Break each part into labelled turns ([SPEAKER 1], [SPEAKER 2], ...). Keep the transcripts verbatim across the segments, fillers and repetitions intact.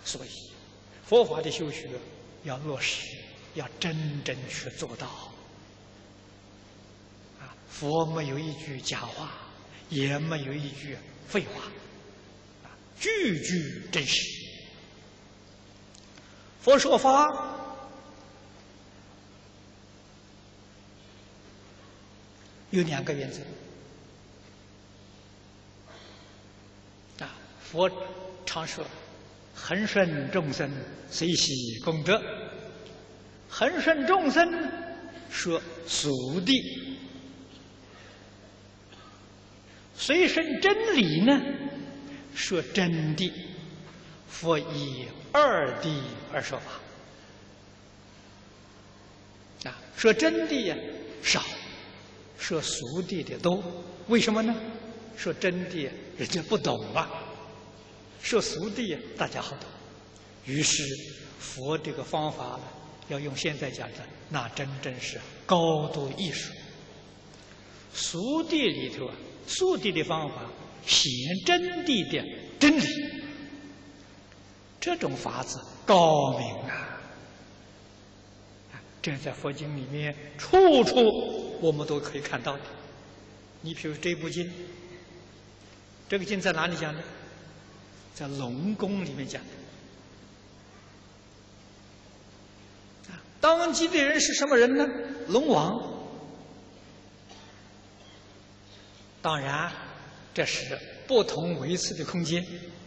[SPEAKER 1] 所以，佛法的修学要落实，要真正去做到。啊，佛没有一句假话，也没有一句废话，啊，句句真实。佛说法有两个原则。啊，佛常说。 恒顺众生，随喜功德。恒顺众生说俗谛，随顺真理呢说真谛。佛以二谛而说法。啊，说真谛呀少，说俗谛的多。为什么呢？说真谛人家不懂啊。 说俗谛大家好懂，于是佛这个方法要用现在讲的，那真正是高度艺术。俗谛里头啊，俗谛的方法显真谛的真理，这种法子高明啊！这在佛经里面处处我们都可以看到的。你比如这部经，这个经在哪里讲的？ 在龙宫里面讲的，啊，当机的人是什么人呢？龙王。当然，这是不同维次的空间，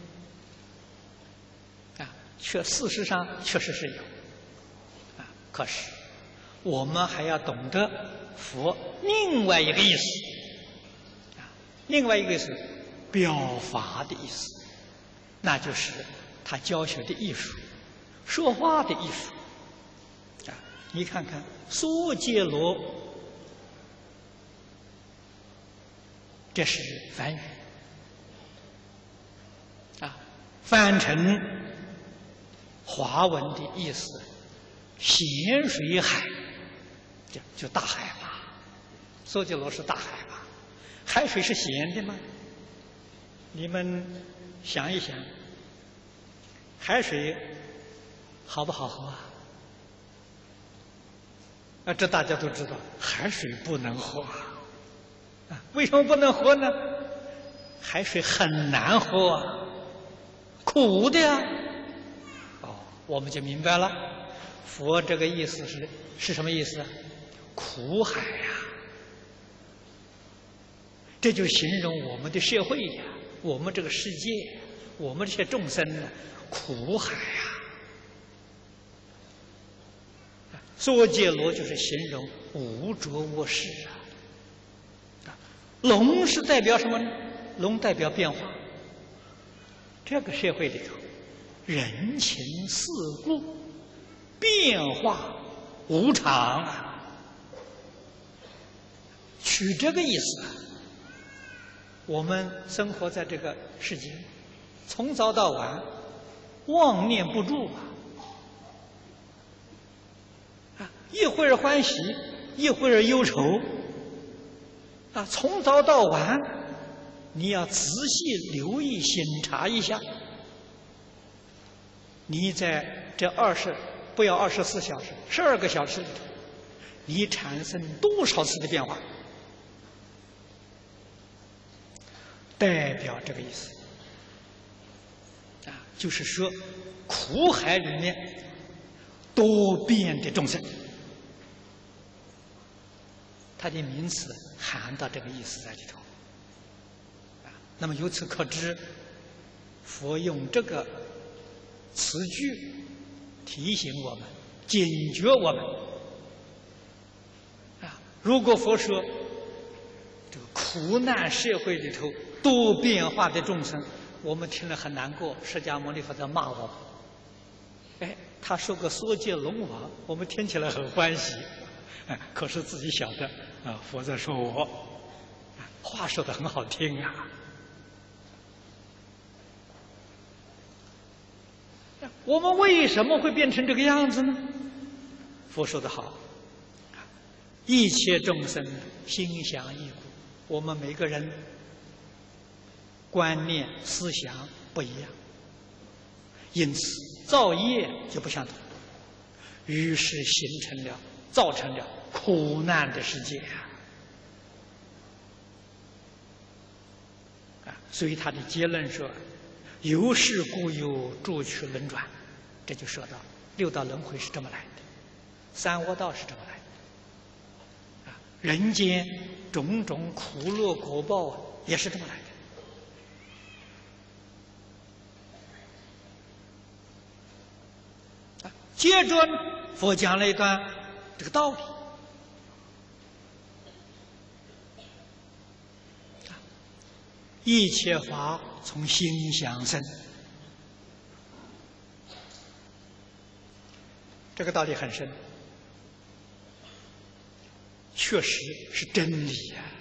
[SPEAKER 1] 啊，确事实上确实是有，啊，可是我们还要懂得佛另外一个意思，啊，另外一个是表法的意思。 那就是他教学的艺术，说话的艺术。啊，你看看娑竭罗，这是梵语。啊，翻成华文的意思，咸水海，就就大海吧。娑竭罗是大海吧？海水是咸的吗？你们。 想一想，海水好不好喝啊？啊，这大家都知道，海水不能喝啊。为什么不能喝呢？海水很难喝啊，苦的呀。哦，我们就明白了，佛这个意思是是什么意思？苦海呀，这就形容我们的社会呀。 我们这个世界，我们这些众生呢，苦海啊！娑竭罗就是形容无着无事啊。龙是代表什么呢？龙代表变化。这个社会里头，人情世故变化无常啊，取这个意思啊。 我们生活在这个世界，从早到晚，妄念不住啊！啊，一会儿欢喜，一会儿忧愁，啊，从早到晚，你要仔细留意、审查一下，你在这二十不要二十四小时，十二个小时里头，你产生多少次的变化？ 代表这个意思啊，就是说，苦海里面多变的众生，它的名词含到这个意思在里头啊。那么由此可知，佛用这个词句提醒我们、警觉我们啊。如果佛说这个苦难社会里头， 多变化的众生，我们听了很难过。释迦牟尼佛在骂我们。哎，他说个娑竭龙王，我们听起来很欢喜。哎，可是自己晓得啊，佛在说我，话说的很好听啊。我们为什么会变成这个样子呢？佛说得好，一切众生心想异故，我们每个人。 观念、思想不一样，因此造业就不相同，于是形成了、造成了苦难的世界啊！啊，所以他的结论说：“由是故有诸趣轮转。”这就说到六道轮回是这么来的，三恶道是这么来的，啊，人间种种苦乐果报啊，也是这么来的。啊，接着佛讲了一段这个道理。一切法从心想生，这个道理很深，确实是真理呀、啊。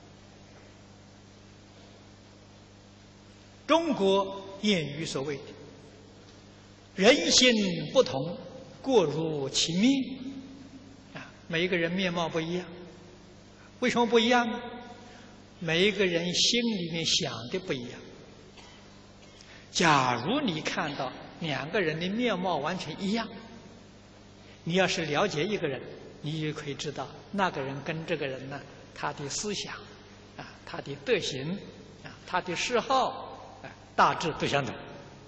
[SPEAKER 1] 中国谚语所谓的“人心不同，各如其面”，啊，每一个人面貌不一样，为什么不一样呢？每一个人心里面想的不一样。假如你看到两个人的面貌完全一样，你要是了解一个人，你就可以知道那个人跟这个人呢，他的思想啊，他的德行啊，他的嗜好啊，大致都相同。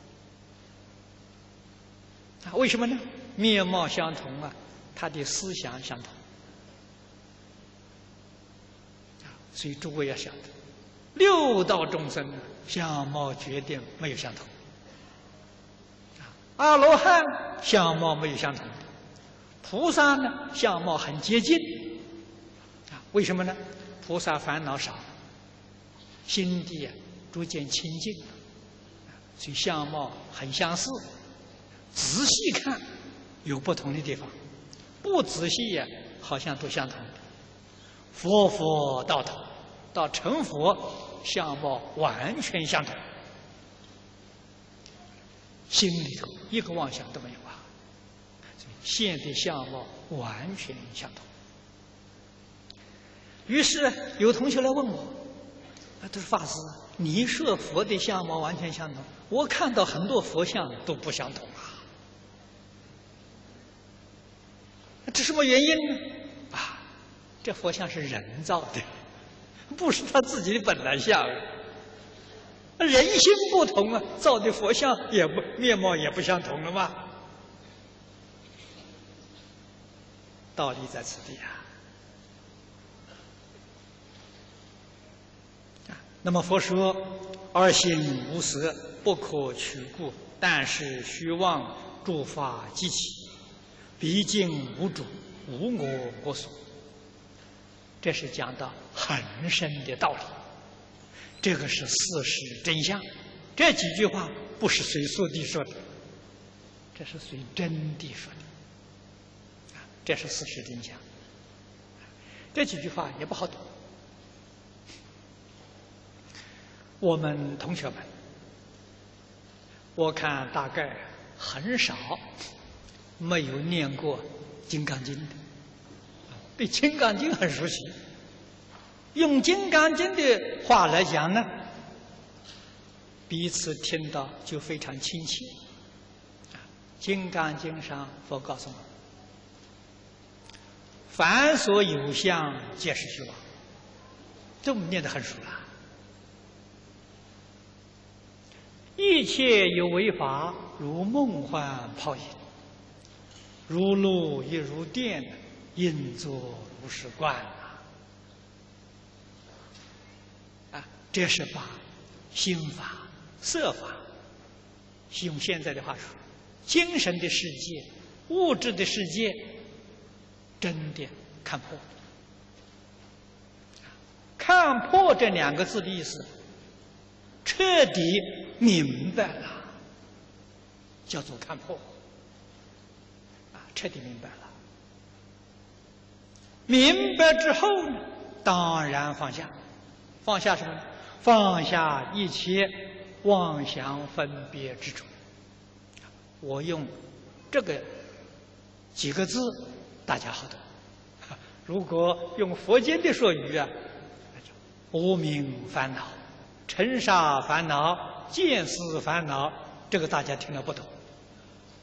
[SPEAKER 1] 啊，为什么呢？面貌相同啊，他的思想相同。所以诸位要晓得，六道众生相貌决定没有相同，阿罗汉相貌没有相同的，菩萨呢相貌很接近，啊，为什么呢？菩萨烦恼少，心地啊逐渐清净，所以相貌很相似。仔细看有不同的地方，不仔细呀、啊、好像都相同的。佛佛到头，到成佛，相貌完全相同，心里头一个妄想都没有啊！现的相貌完全相同。于是有同学来问我：“啊，他说法师，你说佛的相貌完全相同，我看到很多佛像都不相同啊，这什么原因呢？”啊，这佛像是人造的，不是他自己的本来相。人心不同啊，造的佛像也不面貌也不相同了嘛。道理在此地啊。那么佛说：“二心无色，不可取故；但是虚妄，诸法即起，毕竟无主，无我我所。”这是讲到很深的道理，这个是事实真相。这几句话不是随俗地说的，这是随真地说的，啊，这是事实真相。这几句话也不好懂。我们同学们，我看大概很少没有念过《金刚经》的。对《金刚经》很熟悉，用《金刚经》的话来讲呢，彼此听到就非常亲切。啊，《金刚经》上佛告诉我们：“凡所有相，皆是虚妄。”这我们念得很熟了。一切有为法，如梦幻泡影，如露亦如电，应作如是观啊！啊，这是把心法、色法，用现在的话说，精神的世界、物质的世界，真的看破。看破这两个字的意思，彻底明白了，叫做看破。啊，彻底明白了。明白之后呢，当然放下。放下什么呢？放下一切妄想分别之处。我用这个几个字，大家好懂。如果用佛经的说语啊，无明烦恼、尘沙烦恼、见思烦恼，这个大家听了不懂。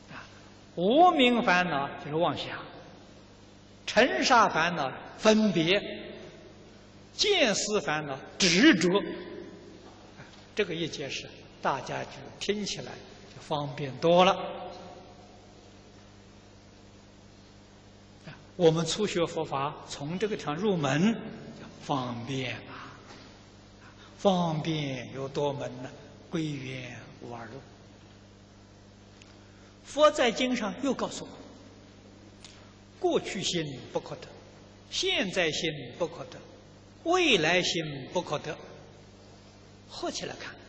[SPEAKER 1] 无明烦恼就是妄想，尘沙烦恼分别，见思烦恼执着。这个一解释，大家就听起来就方便多了。我们初学佛法，从这个地方入门，方便啊！方便有多门呢？归元无二路。佛在经上又告诉我：过去心不可得，现在心不可得，未来心不可得。合起来看，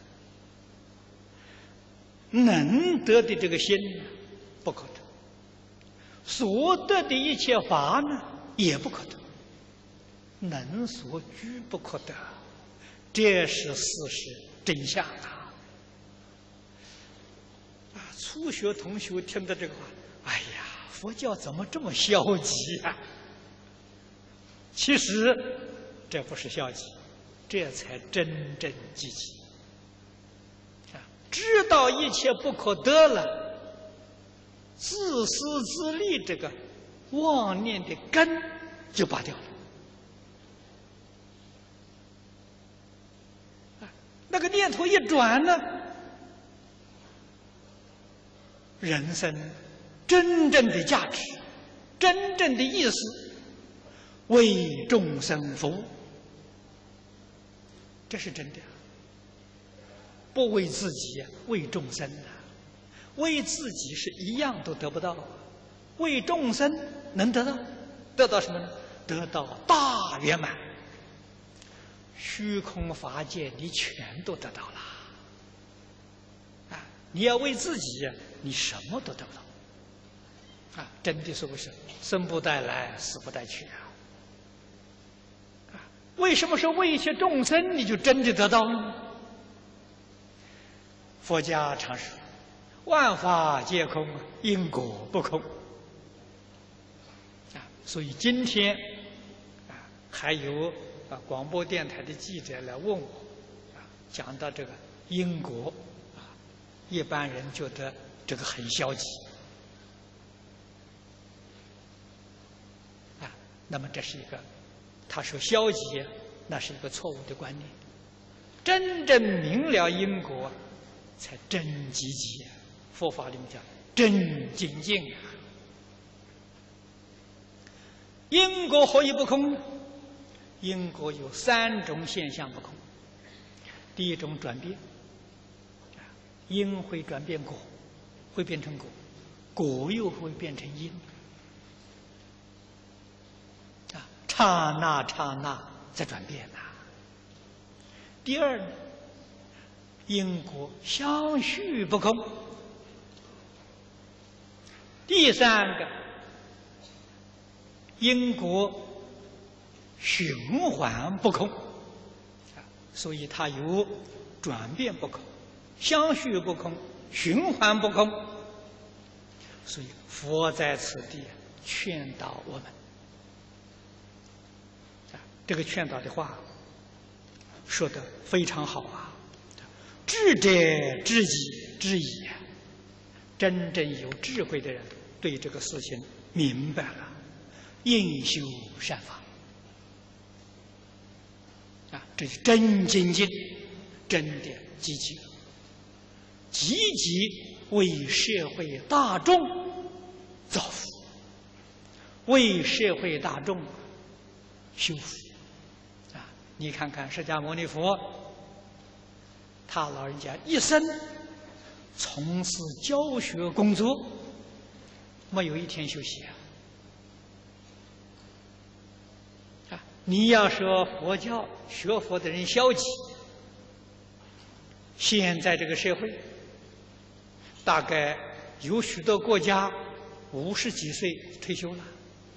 [SPEAKER 1] 能得的这个心不可得，所得的一切法呢也不可得，能所居不可得，这是事实真相啊！啊，初学同学听到这个话，哎呀，佛教怎么这么消极啊？其实这不是消极，这才真正积极。啊，知道一切不可得了，自私自利这个妄念的根就拔掉了。啊，那个念头一转呢，人生真正的价值、真正的意思，为众生服务。这是真的，不为自己，为众生的。为自己是一样都得不到，为众生能得到，得到什么呢？得到大圆满。虚空法界你全都得到了，啊！你要为自己，你什么都得不到，啊！真的是不是？生不带来，死不带去啊！为什么说为一切众生你就真的得到了呢？佛家常说，万法皆空，因果不空。啊，所以今天啊，还有啊广播电台的记者来问我，啊，讲到这个因果，啊，一般人觉得这个很消极。啊，那么这是一个。他说消极，那是一个错误的观念。真正明了因果，才真积极。佛法里面讲真精进啊。因果何以不空呢？因果有三种现象不空。第一种转变，因会转变果，会变成果，果又会变成因。刹那刹那在转变呐、啊。第二呢，因果相续不空。第三个，因果循环不空。所以它有转变不空、相续不空、循环不空。所以佛在此地劝导我们。这个劝导的话说得非常好啊！智者知己知矣，真正有智慧的人对这个事情明白了，应修善法啊，这是真精进，真的积极，积极为社会大众造福，为社会大众修福。你看看释迦牟尼佛，他老人家一生从事教学工作，没有一天休息啊！啊，你要说佛教学佛的人消极，现在这个社会，大概有许多国家五十几岁退休了。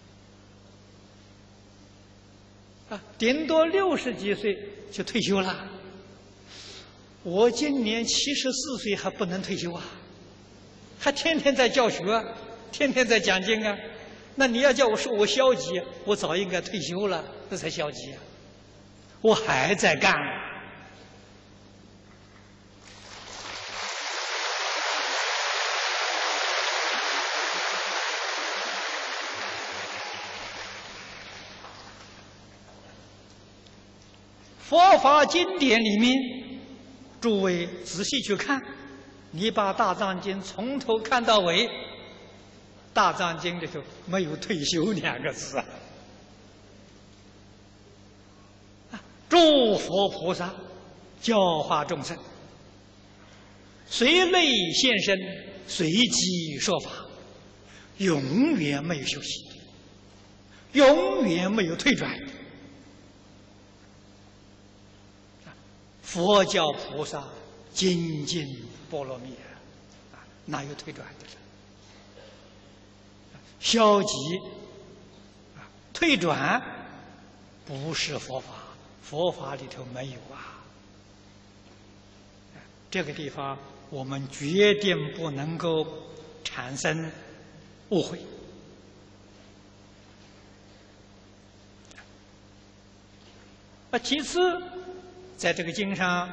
[SPEAKER 1] 啊，顶多六十几岁就退休了。我今年七十四岁还不能退休啊，还天天在教学，天天在讲经啊。那你要叫我说我消极，我早应该退休了，这才消极啊。我还在干。 佛法经典里面，诸位仔细去看，你把《大藏经》从头看到尾，《大藏经》里头没有退休两个字啊！诸佛菩萨教化众生，随类现身，随机说法，永远没有休息，永远没有退转。佛教菩萨精进波罗蜜啊，哪有退转的？消极啊，退转不是佛法，佛法里头没有啊。这个地方我们决定不能够产生误会。啊，其次，在这个经上，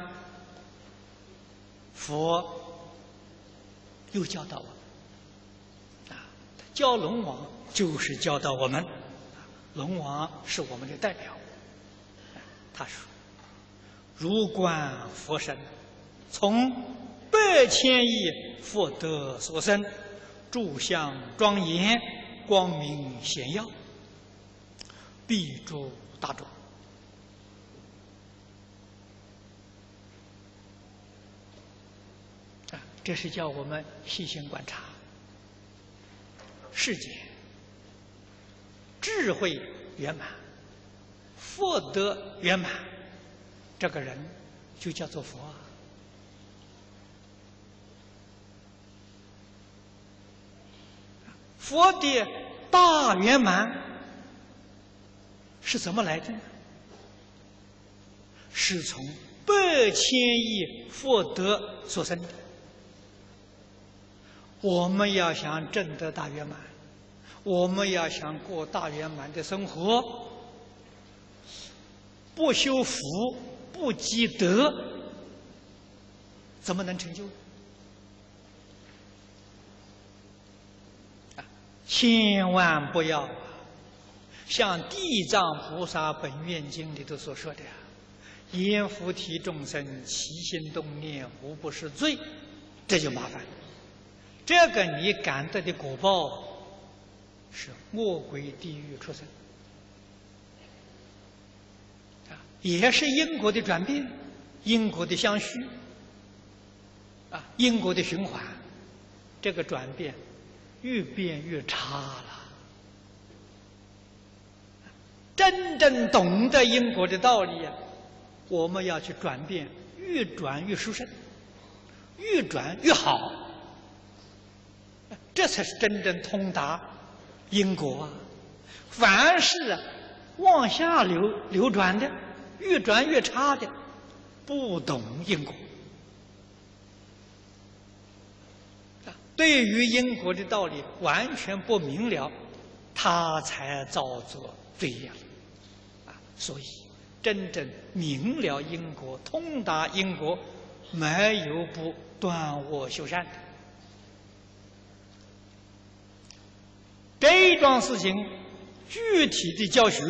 [SPEAKER 1] 佛又教导我们，啊，教龙王就是教导我们，龙王是我们的代表。他说：“如观佛身，从百千亿福德所生，诸相庄严，光明显耀，必诸大众。”啊，这是叫我们细心观察世间智慧圆满。福德圆满，这个人就叫做佛啊。佛的大圆满是怎么来的呢？是从百千亿福德所生的。我们要想证得大圆满，我们要想过大圆满的生活，不修福，不积德，怎么能成就？啊，千万不要像《地藏菩萨本愿经》里头所说的“阎浮提众生，起心动念，无不是罪”，这就麻烦。这个你感得的果报是恶鬼地狱出生。也是因果的转变，因果的相续，啊，因果的循环，这个转变越变越差了。真正懂得因果的道理啊，我们要去转变，越转越殊胜，越转越好，这才是真正通达因果啊。凡是啊往下流流转的，越转越差的，不懂因果，对于因果的道理完全不明了，他才造作罪业了啊！所以，真正明了因果、通达因果，没有不断恶修善的。这一桩事情具体的教学，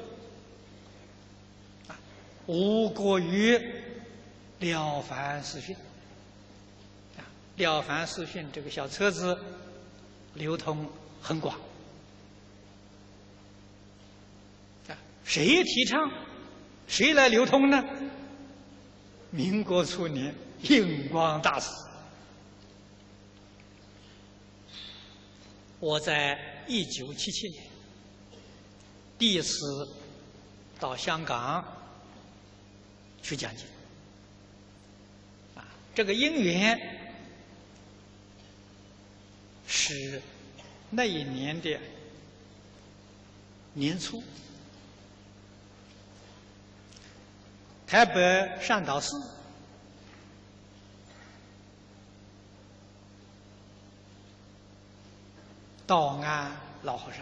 [SPEAKER 1] 无过于《了凡四训》啊，《了凡四训》这个小册子流通很广啊，谁提倡，谁来流通呢？民国初年，印光大师。我在一九七七年第一次到香港去讲经，啊，这个因缘是那一年的年初，台北善导寺道安老和尚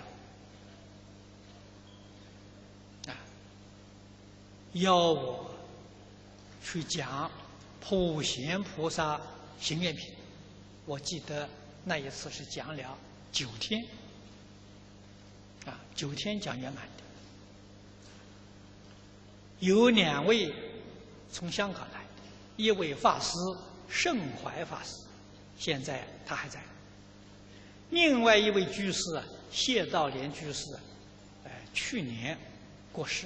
[SPEAKER 1] 啊邀我去讲普贤菩萨行愿品，我记得那一次是讲了九天，啊，九天讲圆满的。 有两位从香港来的，一位法师盛怀法师，现在他还在；另外一位居士啊，谢道莲居士，呃，去年过世。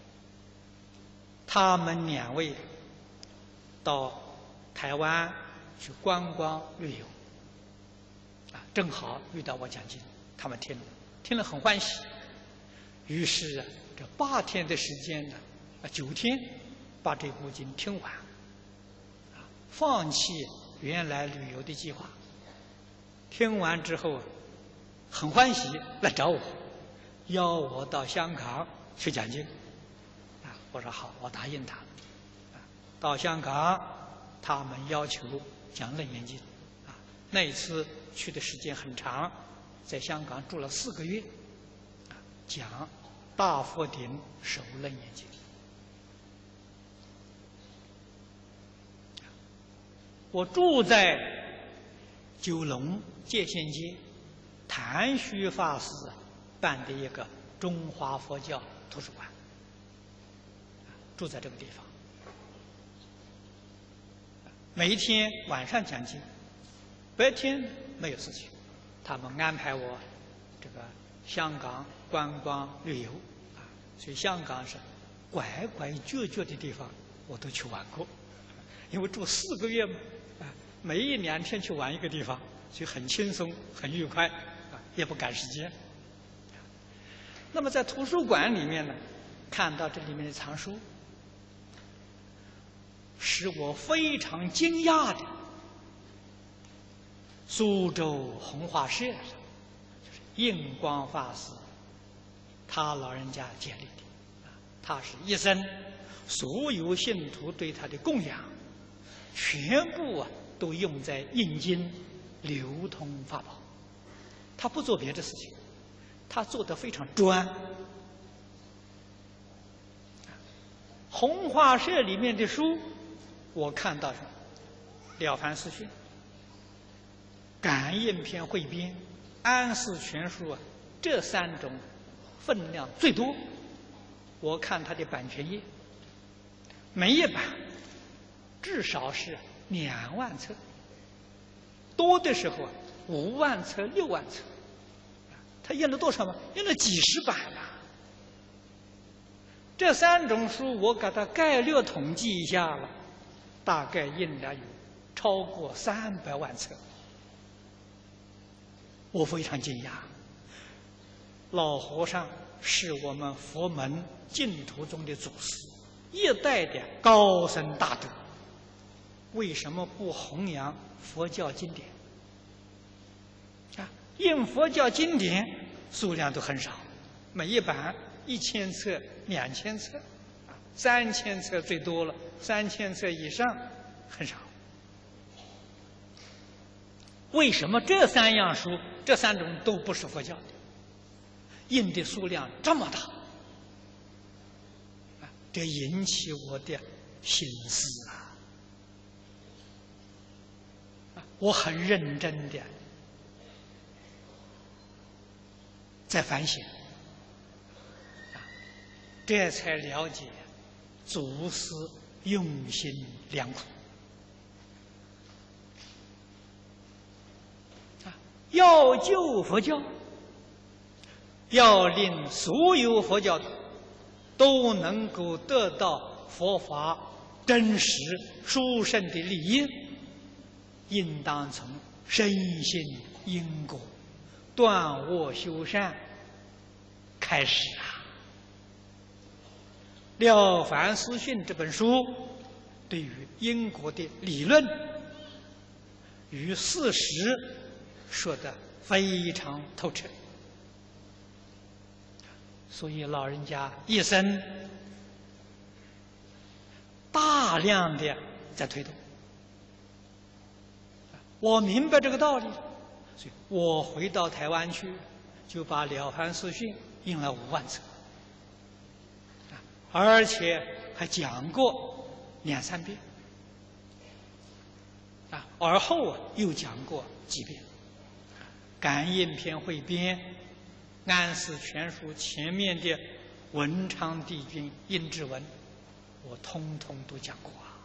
[SPEAKER 1] 他们两位到台湾去观光旅游，啊，正好遇到我讲经，他们听了，听了很欢喜。于是啊，这八天的时间呢，啊，九天把这部经听完，啊，放弃原来旅游的计划。听完之后，很欢喜来找我，邀我到香港去讲经。啊，我说好，我答应他。啊，到香港，他们要求讲楞严经。啊，那一次去的时间很长，在香港住了四个月，啊，讲大佛顶首楞严经。我住在九龙界限街，谭虚法师办的一个中华佛教图书馆，住在这个地方。每一天晚上讲经，白天没有事情，他们安排我这个香港观光旅游啊，所以香港是拐拐角角的地方我都去玩过，因为住四个月嘛，啊，每一两天去玩一个地方，所以很轻松很愉快啊，也不赶时间。那么在图书馆里面呢，看到这里面的藏书，使我非常惊讶的，苏州弘化社上就是印光法师，他老人家建立的，啊，他是一生所有信徒对他的供养，全部啊都用在印经流通法宝，他不做别的事情，他做得非常专。弘化社里面的书，我看到是《了凡四训》、《感应篇汇编》、《安世全书》啊，这三种分量最多。我看它的版权页，每一版至少是两万册，多的时候啊五万册、六万册。他印了多少吗？印了几十版了。这三种书我给他概略统计一下了，大概印了有超过三百万册。我非常惊讶，老和尚是我们佛门净土中的祖师，一代的高僧大德，为什么不弘扬佛教经典？啊，印佛教经典数量都很少，每一版一千册、两千册，啊，三千册最多了，三千册以上很少。为什么这三样书，这三种都不是佛教的，印的数量这么大？啊，这引起我的心思啊！啊，我很认真的在反省，啊，这才了解祖师用心良苦。要救佛教，要令所有佛教都能够得到佛法真实殊胜的利益，应当从深信因果、断恶修善开始啊。《了凡四训》这本书对于因果的理论与事实说得非常透彻，所以老人家一生大量的在推动。我明白这个道理，所以我回到台湾去，就把《了凡四训》印了五万册，而且还讲过两三遍，啊，而后啊又讲过几遍。感应篇汇编、安世全书前面的文昌帝君印制文， 我通通都讲过啊。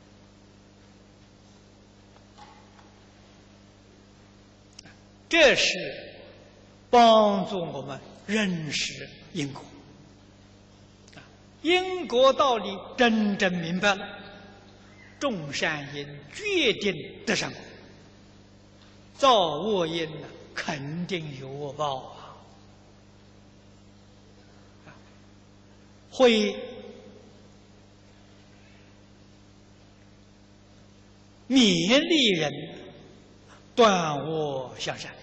[SPEAKER 1] 这是帮助我们认识因果，因果道理真正明白了，种善因决定得善果，造恶因呢肯定有恶报啊，会勉励人断恶向善。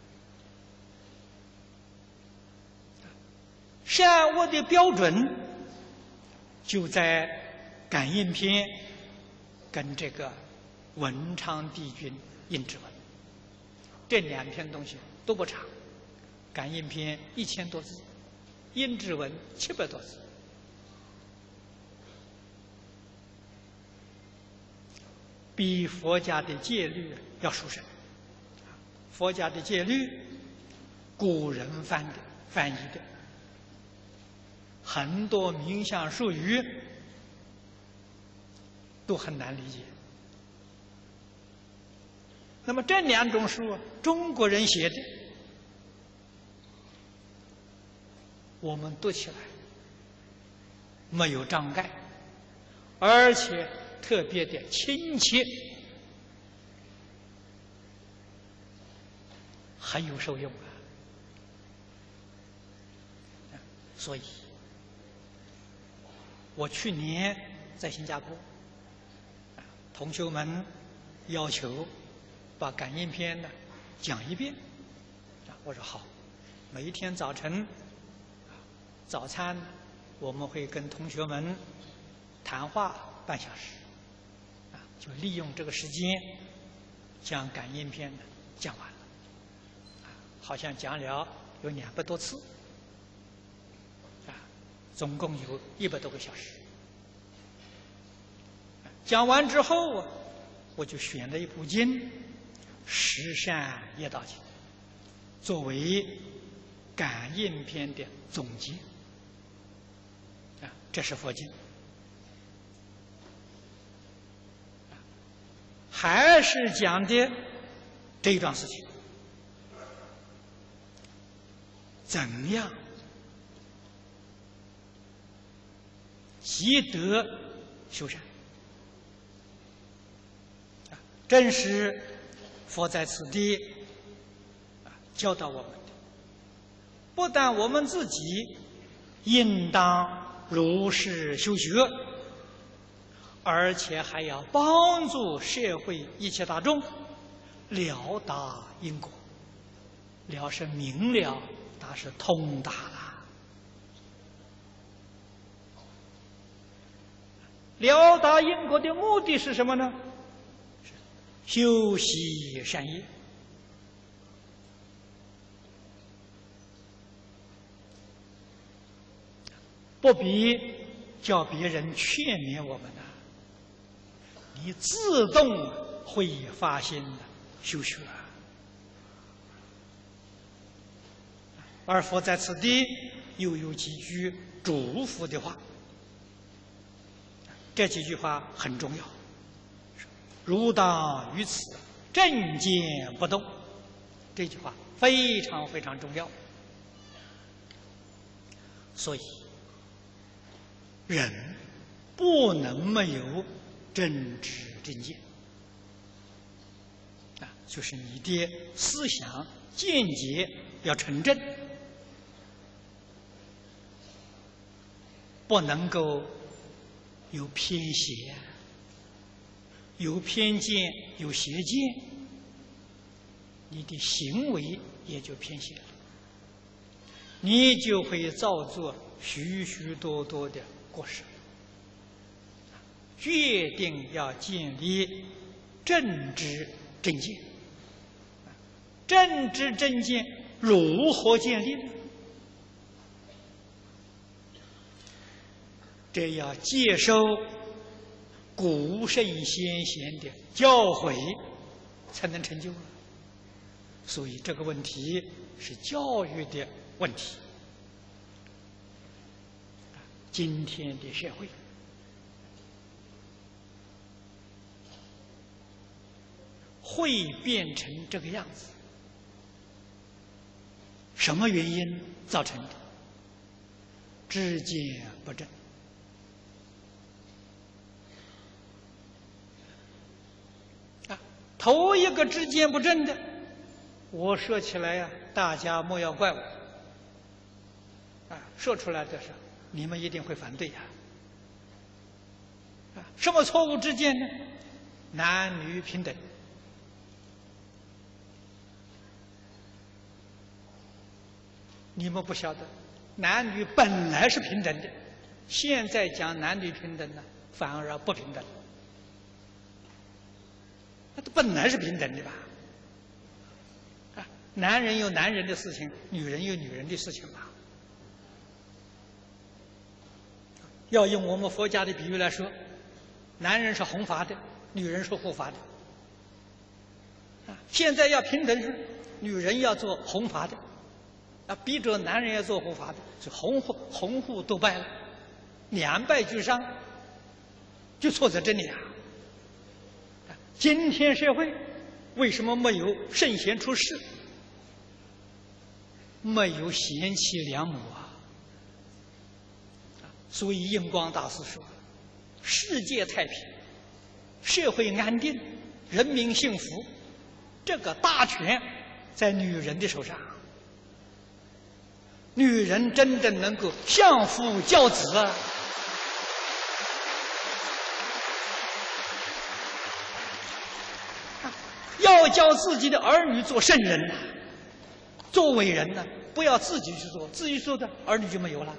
[SPEAKER 1] 善恶的标准就在感应篇跟这个文昌帝君印制文这两篇东西都不长，感应篇一千多字，印制文七百多字。比佛家的戒律要殊胜。佛家的戒律，古人翻的翻译的，很多名相术语都很难理解。那么这两种书，中国人写的，我们读起来没有障碍，而且特别的亲切，很有受用啊。所以，我去年在新加坡，同学们要求把感应篇呢讲一遍，我说好，每一天早晨早餐我们会跟同学们谈话半小时，啊，就利用这个时间将感应篇呢讲完了，啊，好像讲了有两百多次，啊，总共有一百多个小时。讲完之后啊，我就选了一部经《十善业道经》作为感应篇的总结，啊，这是佛经。还是讲的这一桩事情，怎样积德修善，啊，正是佛在此地啊教导我们的。不但我们自己应当如是修学，而且还要帮助社会一切大众了达因果。了是明了，达是通达了。了达因果的目的是什么呢？修习善业。不必叫别人劝勉我们呢，你自动会发心的修学。而佛在此地又有几句嘱咐的话，这几句话很重要。如当于此，正见不动，这句话非常非常重要。所以人不能没有正知正见啊，就是你的思想见解要纯正，不能够有偏邪、有偏见、有邪见，你的行为也就偏邪了，你就会造作许许多多的过失。决定要建立正知正见，正知正见如何建立呢？这要接受古圣先贤的教诲，才能成就啊。所以这个问题是教育的问题。今天的社会会变成这个样子。什么原因造成的？知见不正。啊，头一个知见不正的，我说起来呀、啊，大家莫要怪我。啊，说出来的时候，你们一定会反对呀、啊。啊，什么错误知见呢？男女平等。你们不晓得，男女本来是平等的，现在讲男女平等呢，反而不平等。那本来是平等的吧？啊，男人有男人的事情，女人有女人的事情吧？要用我们佛家的比喻来说，男人是弘法的，女人是护法的。啊，现在要平等是，女人要做弘法的。啊，逼着男人要做护法的，是红户红户都败了，两败俱伤，就错在这里啊！今天社会为什么没有圣贤出世，没有贤妻良母啊？所以印光大师说：“世界太平，社会安定，人民幸福，这个大权在女人的手上。”女人真正能够相夫教子啊！要教自己的儿女做圣人呐、啊，做伟人呢、啊，不要自己去做，自己做的儿女就没有了。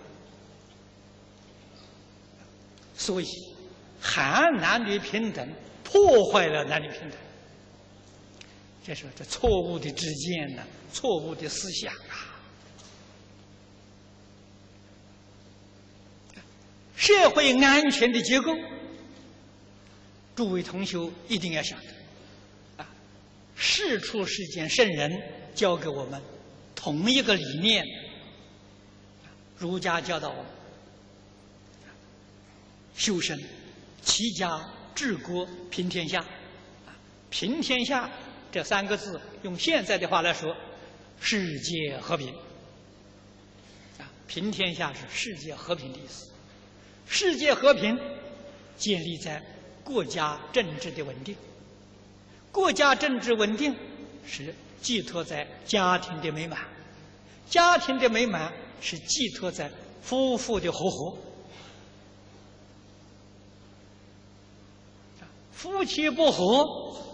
[SPEAKER 1] 所以，喊男女平等，破坏了男女平等。这是这错误的知见呢，错误的思想啊！社会安全的结构，诸位同学一定要晓得啊！世出世间圣人教给我们同一个理念，儒家教导我们修身、齐家、治国、平天下。平天下这三个字，用现在的话来说，世界和平。啊，平天下是世界和平的意思。世界和平建立在国家政治的稳定，国家政治稳定是寄托在家庭的美满，家庭的美满是寄托在夫妇的和合。夫妻不和，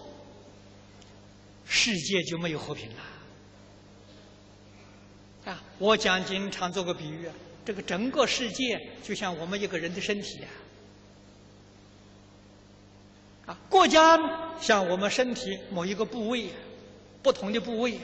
[SPEAKER 1] 世界就没有和平了。啊，我讲经常做个比喻啊。这个整个世界就像我们一个人的身体呀、啊，啊，国家像我们身体某一个部位，不同的部位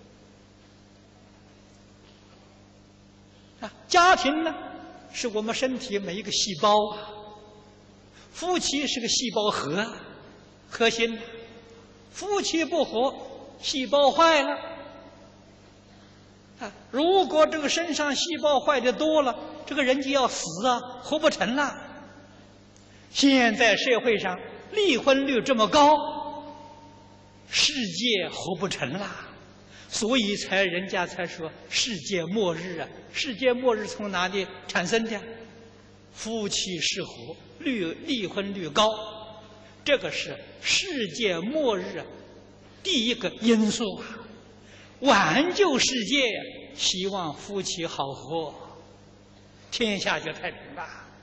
[SPEAKER 1] 啊，家庭呢是我们身体每一个细胞，夫妻是个细胞核，核心，夫妻不和，细胞坏了。啊，如果这个身上细胞坏的多了，这个人就要死啊，活不成了。现在社会上离婚率这么高，世界活不成了，所以才人家才说世界末日啊！世界末日从哪里产生的？夫妻失和，率离婚率高，这个是世界末日第一个因素啊！挽救世界，希望夫妻好合，天下就太平了。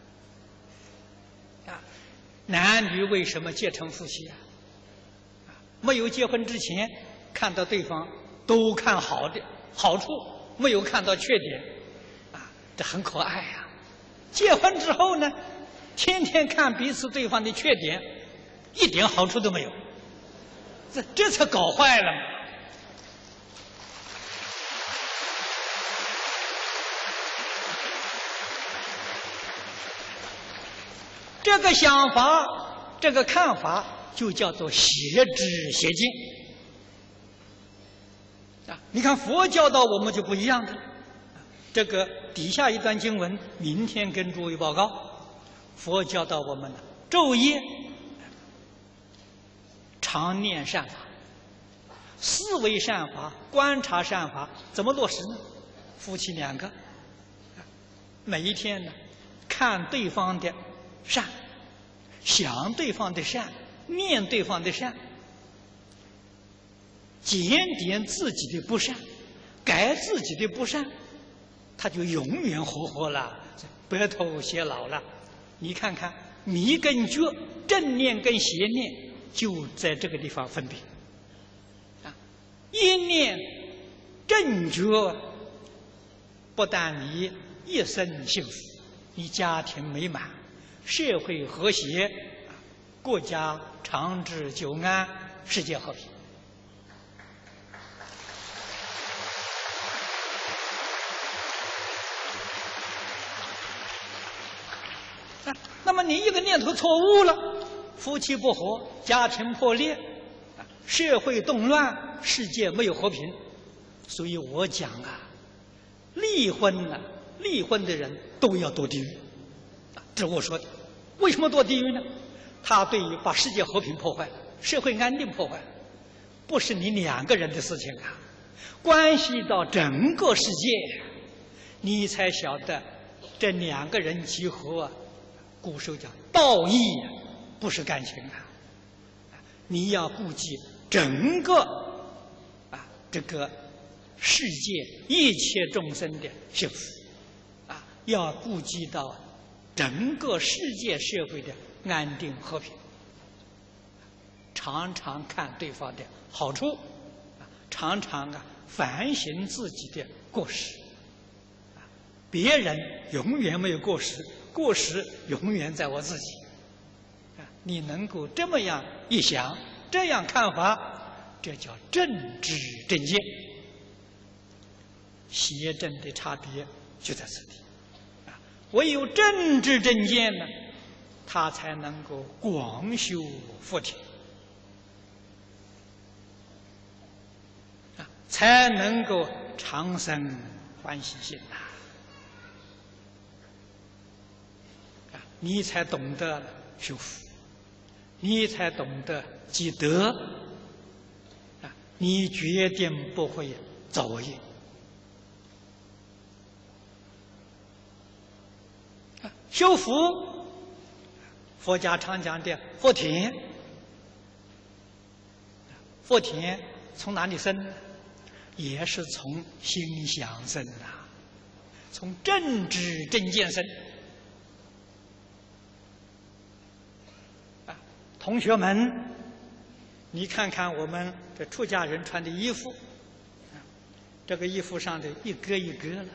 [SPEAKER 1] 啊，男女为什么结成夫妻啊？啊，没有结婚之前，看到对方都看好的好处，没有看到缺点，啊，这很可爱呀、啊。结婚之后呢，天天看彼此对方的缺点，一点好处都没有，这这才搞坏了嘛。这个想法，这个看法，就叫做邪知邪见啊！你看佛教导我们就不一样的。这个底下一段经文，明天跟诸位报告。佛教导我们呢，昼夜常念善法， 思维善法、观察善法怎么落实呢？夫妻两个，每一天呢，看对方的善，想对方的善，念对方的善，检点自己的不善，改自己的不善，他就永远活活了，白头偕老了。你看看迷跟觉，正念跟邪念就在这个地方分别啊。一念正觉，不但你一生幸福，你家庭美满，社会和谐，国家长治久安，世界和平。啊，那么你一个念头错误了，夫妻不和，家庭破裂，社会动乱，世界没有和平。所以我讲啊，离婚了、啊，离婚的人都要堕地狱。这是我说的。为什么堕地狱呢？他对于把世界和平破坏了，社会安定破坏了，不是你两个人的事情啊，关系到整个世界，你才晓得这两个人结合啊。古时候讲道义啊，不是感情啊，你要顾及整个啊这个世界一切众生的幸福啊，要顾及到整个世界社会的安定和平，常常看对方的好处，常常啊反省自己的过失，别人永远没有过失，过失永远在我自己。你能够这么样一想，这样看法，这叫正知正见。邪正的差别就在这里。唯有正知正见呢，他才能够广修福田，啊，才能够长生欢喜心呐，啊，你才懂得修福，你才懂得积德，啊，你决定不会造业。修福，佛家常讲的福田，福田从哪里生？也是从心想生的，从正知正见生。啊，同学们，你看看我们这出家人穿的衣服，这个衣服上的一格一格了。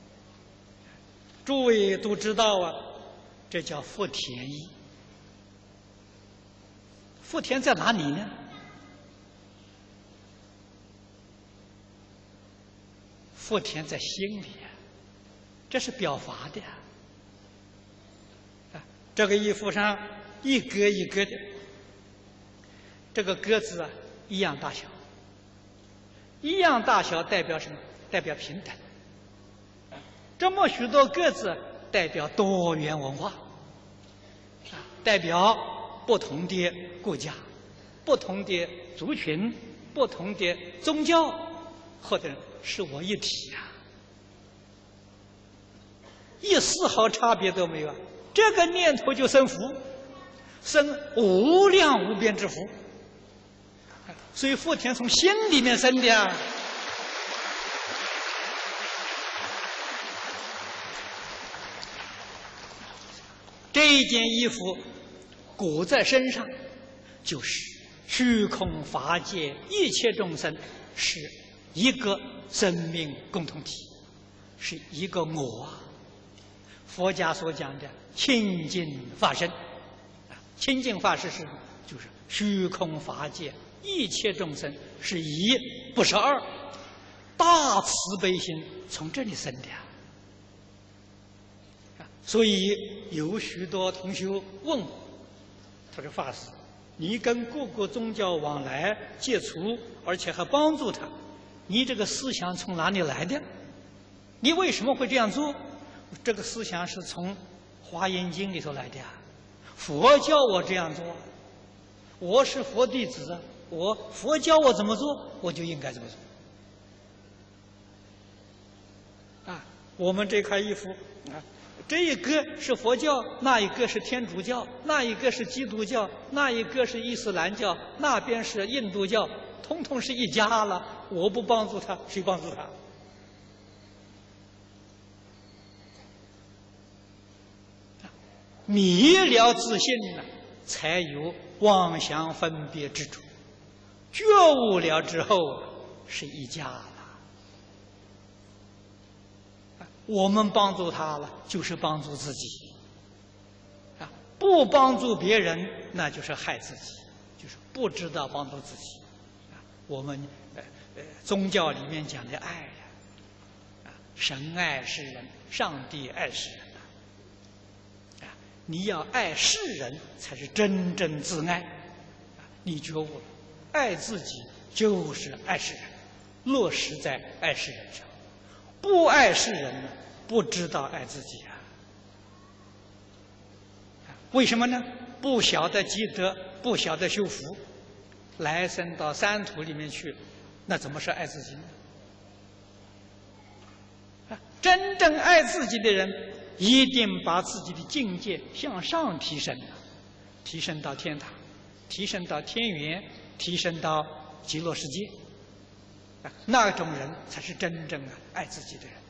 [SPEAKER 1] 诸位都知道啊，这叫福田衣。福田在哪里呢？福田在心里啊，这是表法的啊。这个衣服上一格一格的，这个格子啊一样大小，一样大小代表什么？代表平等。这么许多个字代表多元文化，代表不同的国家、不同的族群、不同的宗教，或者是我一体啊，一丝毫差别都没有。这个念头就生福，生无量无边之福。所以福田从心里面生的啊。这一件衣服裹在身上，就是虚空法界一切众生是一个生命共同体，是一个我。佛家所讲的清净法身，清净法是什么？就是虚空法界一切众生是一，不是二。大慈悲心从这里生的。所以有许多同学问我，他说：“法师，你跟各个宗教往来接触，而且还帮助他，你这个思想从哪里来的？你为什么会这样做？”这个思想是从《华严经》里头来的呀。佛教我这样做，我是佛弟子， 我佛教我怎么做，我就应该这么做。啊，我们这块衣服啊，这一个是佛教，那一个是天主教，那一个是基督教，那一个是伊斯兰教，那边是印度教，通通是一家了。我不帮助他，谁帮助他？迷了自信了，才有妄想分别之处。觉悟了之后，是一家了。我们帮助他了，就是帮助自己。啊，不帮助别人，那就是害自己，就是不知道帮助自己。啊，我们呃呃宗教里面讲的爱呀，啊，神爱世人，上帝爱世人。你要爱世人，才是真正自爱。你觉悟了，爱自己就是爱世人，落实在爱世人上。不爱世人呢，不知道爱自己啊。为什么呢？不晓得积德，不晓得修福，来生到三途里面去，那怎么是爱自己呢？啊，真正爱自己的人，一定把自己的境界向上提升，提升到天堂，提升到天元，提升到极乐世界。啊，那种人才是真正啊爱自己的人。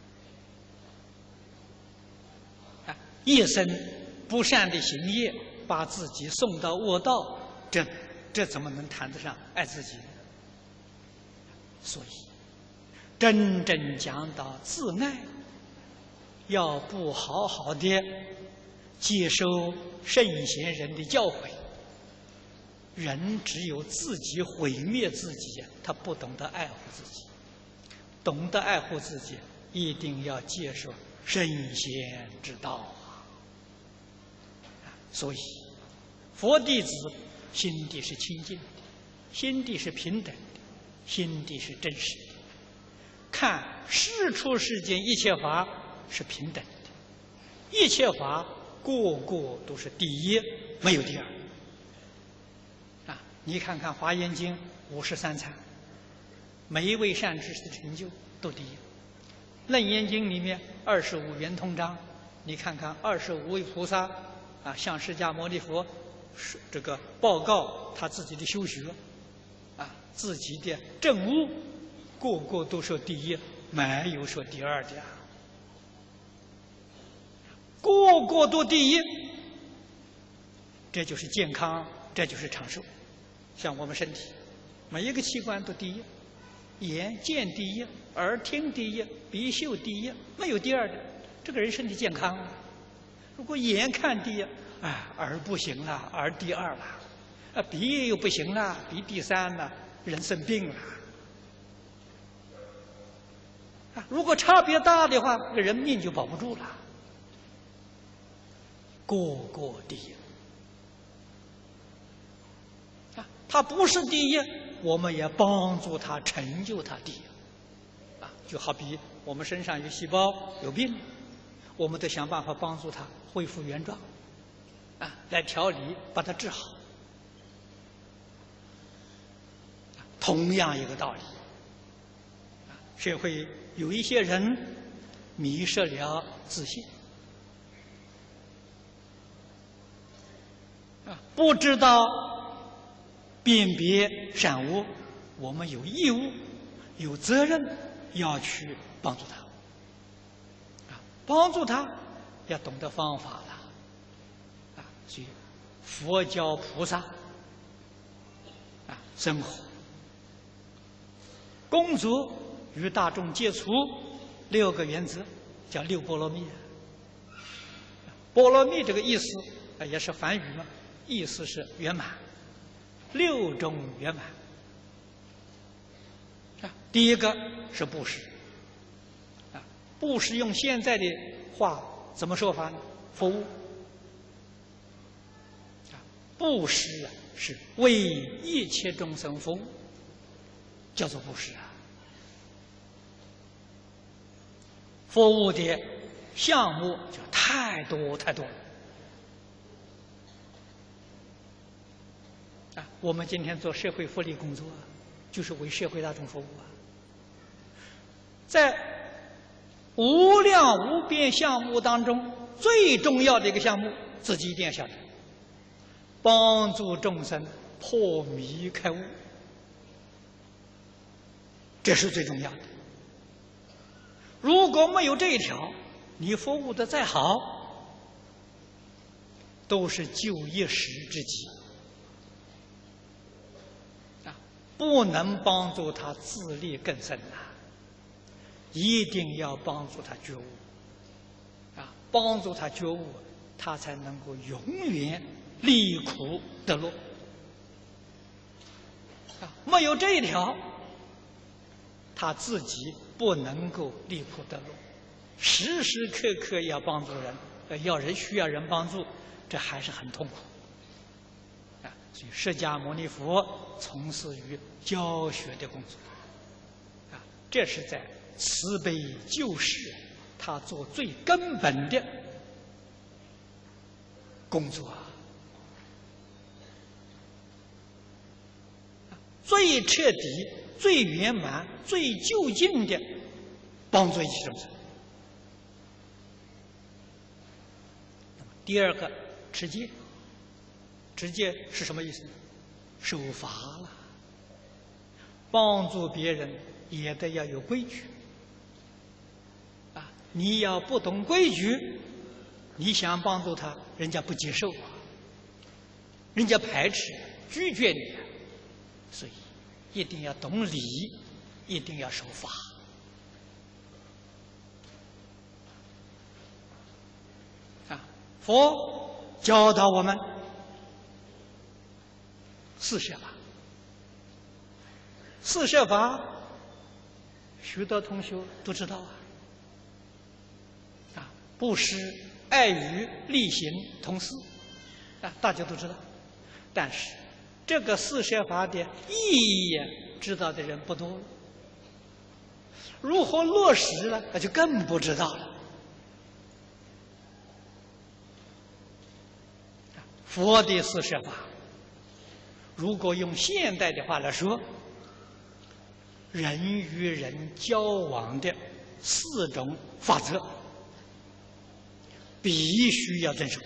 [SPEAKER 1] 啊，一生不善的行业，把自己送到恶道，这这怎么能谈得上爱自己呢？所以，真正讲到自爱，要不好好的接受圣贤人的教诲，人只有自己毁灭自己，他不懂得爱护自己。懂得爱护自己，一定要接受圣贤之道啊！所以，佛弟子心地是清净的，心地是平等的，心地是真实的。看世出世间一切法是平等的，一切法个个都是第一，没有第二。啊，你看看《华严经》五十三参，每一位善知识的成就都第一。《楞严经》里面二十五圆通章，你看看二十五位菩萨啊，向释迦牟尼佛这个报告他自己的修学，啊，自己的证悟，个个都说第一，没有说第二的。个个都第一，这就是健康，这就是长寿。像我们身体，每一个器官都第一，眼见第一，耳听第一，鼻嗅第一，没有第二的。这个人身体健康了。如果眼看第一，哎，耳不行了，耳第二了，啊，鼻又不行了，鼻第三了，人生病了。啊，如果差别大的话，这人命就保不住了。个个第一啊，他不是第一，我们也帮助他成就他第一啊。就好比我们身上有细胞有病，我们得想办法帮助他恢复原状啊，来调理，把它治好。同样一个道理啊，社会有一些人迷失了自信。不知道辨别善恶，我们有义务、有责任要去帮助他。啊，帮助他要懂得方法了。啊，所以佛教菩萨啊，生活、工作与大众接触六个原则，叫六波罗蜜。波罗蜜这个意思啊，也是梵语嘛。意思是圆满，六种圆满。啊，第一个是布施。啊，布施用现在的话怎么说法呢？服务。啊，布施啊是为一切众生服务，叫做布施啊。服务的项目就太多太多了。 我们今天做社会福利工作，就是为社会大众服务啊。在无量无边项目当中，最重要的一个项目，自己一定要晓得，帮助众生破迷开悟，这是最重要的。如果没有这一条，你服务的再好，都是救一时之急啊，不能帮助他自力更生呐、啊，一定要帮助他觉悟啊，帮助他觉悟，他才能够永远离苦得乐啊。没有这一条，他自己不能够离苦得乐，时时刻刻要帮助人，要人需要人帮助，这还是很痛苦啊。所以释迦牟尼佛从事于教学的工作啊，这是在慈悲救世，他做最根本的工作啊，最彻底、最圆满、最究竟的帮助一切众生。第二个，持戒。持戒是什么意思呢？守法了，帮助别人也得要有规矩啊！你要不懂规矩，你想帮助他，人家不接受啊，人家排斥、拒绝你，所以一定要懂礼，一定要守法。啊，佛教导我们四摄法。四摄法，许多同学都知道啊。啊，布施、爱语、利行、同事，啊，大家都知道。但是这个四摄法的意义，知道的人不多。如何落实了，那就更不知道了。佛的四摄法，如果用现代的话来说，人与人交往的四种法则，必须要遵守。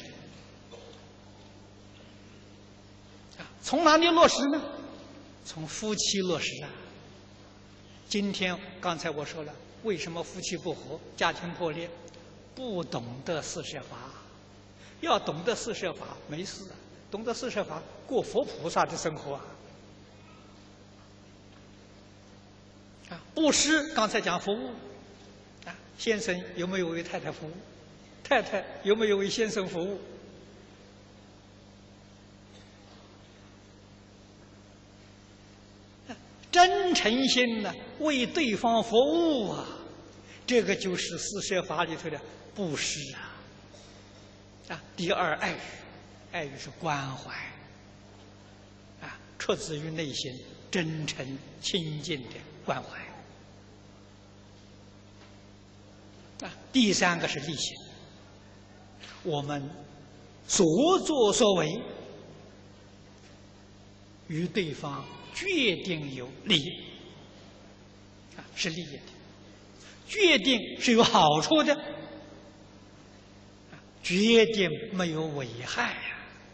[SPEAKER 1] 啊，从哪里落实呢？从夫妻落实啊。今天刚才我说了，为什么夫妻不和、家庭破裂？不懂得四摄法。要懂得四摄法没事啊，懂得四摄法过佛菩萨的生活啊。啊，布施刚才讲服务，啊，先生有没有为太太服务？太太有没有为先生服务？真诚心呢，为对方服务啊，这个就是四摄法里头的布施啊。啊，第二爱语，爱语是关怀，啊，出自于内心真诚亲近的关怀。啊，第三个是利行，我们所作所为与对方决定有利益，啊，是利益的，决定是有好处的。决定没有危害呀！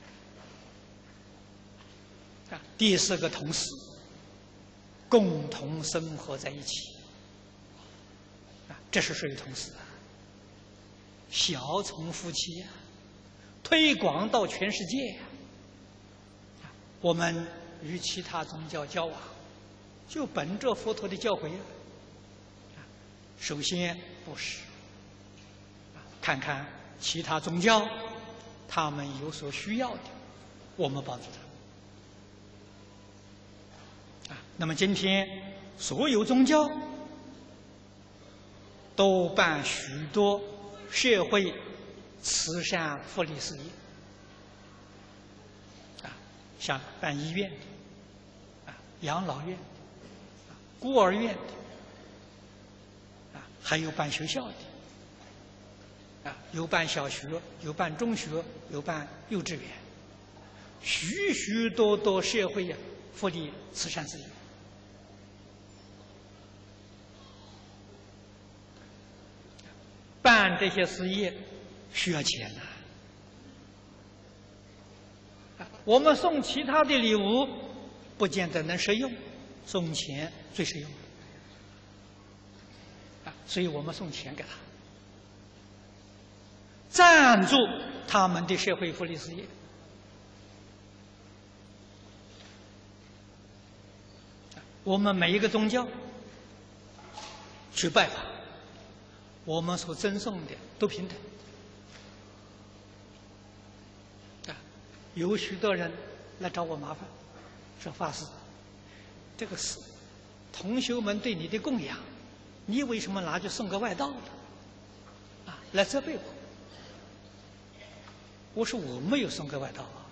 [SPEAKER 1] 啊，第四个同事，共同生活在一起，啊，这是属于同事啊。小从夫妻呀、啊，推广到全世界呀、啊。我们与其他宗教交往，就本着佛陀的教诲啊。首先布施，啊，看看。其他宗教，他们有所需要的，我们帮助他。啊，那么今天所有宗教都办许多社会慈善福利事业，啊，像办医院的，啊，养老院的，啊，孤儿院的，啊，还有办学校的。啊，有办小学，有办中学，有办幼稚园， 许许多多社会呀、福利慈善事业。办这些事业需要钱呐、啊。我们送其他的礼物，不见得能实用，送钱最实用。啊，所以我们送钱给他，赞助他们的社会福利事业。我们每一个宗教去拜访，我们所赠送的都平等。啊，有许多人来找我麻烦，说法师，这个是同学们对你的供养，你为什么拿去送个外道呢？啊，来责备我。我说我没有送给外道啊，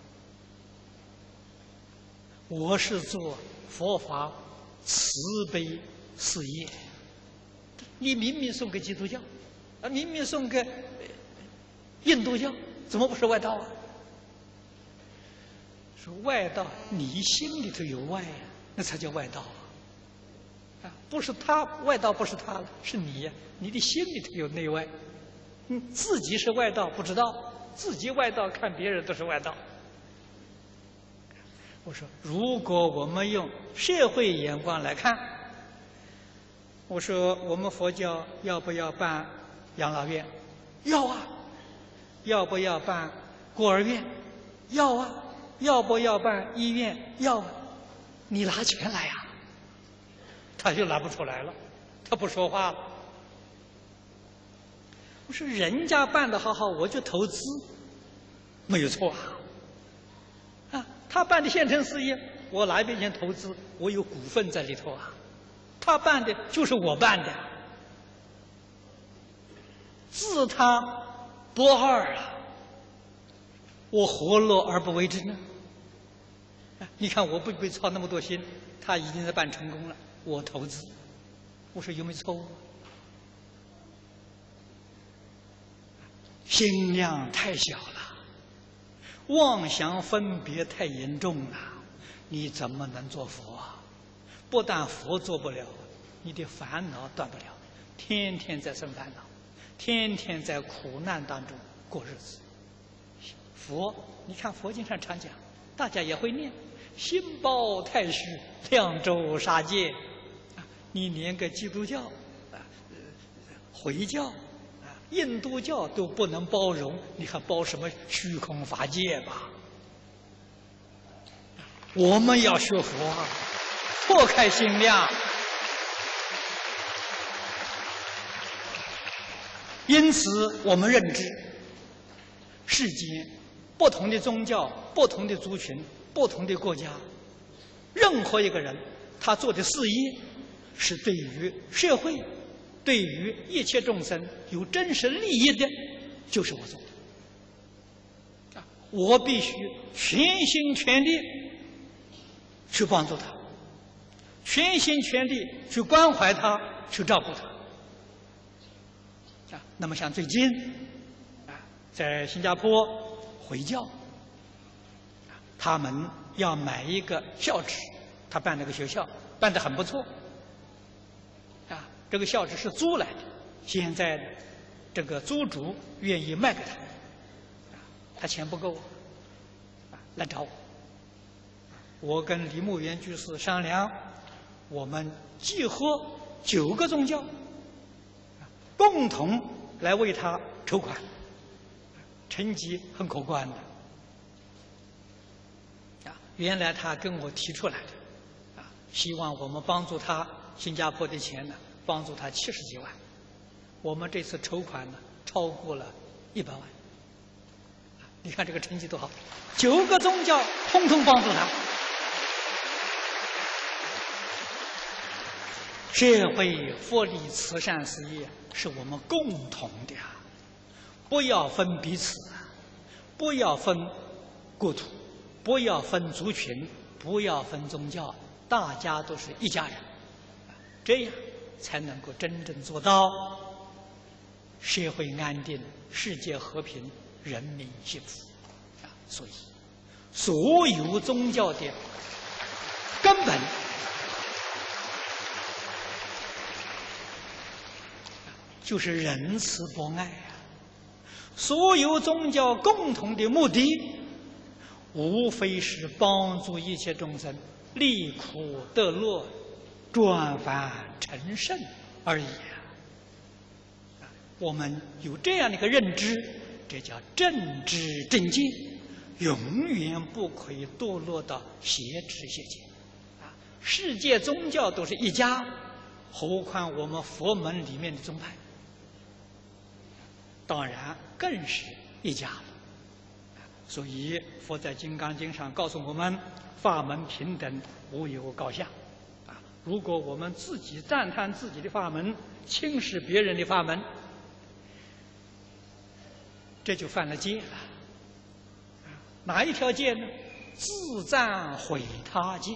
[SPEAKER 1] 我是做佛法慈悲事业。你明明送给基督教，啊，明明送给印度教，怎么不是外道啊？说外道，你心里头有外呀、啊，那才叫外道啊！啊，不是他外道，不是他了，是你呀、啊，你的心里头有内外。你自己是外道不知道，自己外道看别人都是外道。我说，如果我们用社会眼光来看，我说我们佛教要不要办养老院？要啊。要不要办孤儿院？要啊。要不要办医院？要啊。你拿钱来呀、啊，他就拿不出来了，他不说话了。我说人家办得好好，我就投资，没有错啊。啊，他办的县城事业，我拿一笔钱投资，我有股份在里头啊。他办的就是我办的，自他不二啊。我何乐而不为之呢？啊，你看我不必操那么多心，他已经在办成功了，我投资，我说有没有错误？心量太小了，妄想分别太严重了，你怎么能做佛啊？不但佛做不了，你的烦恼断不了，天天在生烦恼，天天在苦难当中过日子。佛，你看佛经上常讲，大家也会念，心包太虚，量周杀戒。啊，你连个基督教、啊、回教、啊、印度教都不能包容，你还包什么虚空法界吧？我们要学佛啊，破开心量。因此，我们认知世间不同的宗教、不同的族群、不同的国家，任何一个人他做的事业是对于社会、对于一切众生有真实利益的，就是我做的。啊，我必须全心全力去帮助他，全心全力去关怀他，去照顾他。啊，那么像最近啊，在新加坡回教，他们要买一个校址，他办了个学校，办得很不错。啊，这个校址是租来的，现在这个租主愿意卖给他，啊，他钱不够，啊，来找我。我跟李牧原居士商量，我们集合九个宗教，共同来为他筹款，成绩很可观的。啊，原来他跟我提出来的，啊，希望我们帮助他，新加坡的钱呢，帮助他七十几万。我们这次筹款呢，超过了一百万。啊，你看这个成绩多好，九个宗教通通帮助他。社会福利慈善事业是我们共同的啊，不要分彼此，不要分国土，不要分族群，不要分宗教，大家都是一家人，这样才能够真正做到社会安定、世界和平、人民幸福啊！所以， 所有宗教的根本。就是仁慈博爱啊！所有宗教共同的目的，无非是帮助一切众生离苦得乐、转凡成圣而已啊！我们有这样的一个认知，这叫正知正见，永远不可以堕落到邪知邪见啊！世界宗教都是一家，何况我们佛门里面的宗派？当然更是一家了。所以佛在《金刚经》上告诉我们：法门平等，无有高下。啊，如果我们自己赞叹自己的法门，轻视别人的法门，这就犯了戒了。哪一条戒呢？自赞毁他戒。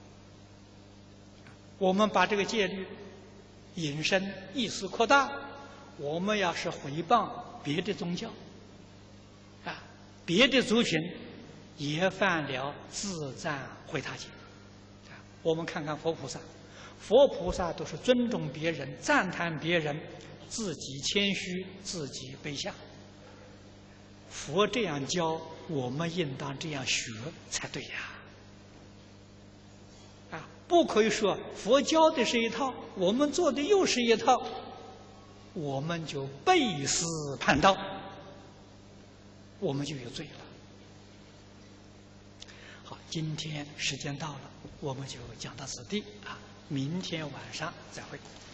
[SPEAKER 1] 我们把这个戒律引申、意思扩大。我们要是诽谤别的宗教，啊，别的族群也犯了自赞毁他戒。啊，我们看看佛菩萨，佛菩萨都是尊重别人、赞叹别人，自己谦虚，自己卑下。佛这样教，我们应当这样学才对呀！啊，不可以说佛教的是一套，我们做的又是一套。我们就背思叛道，我们就有罪了。好，今天时间到了，我们就讲到此地啊，明天晚上再会。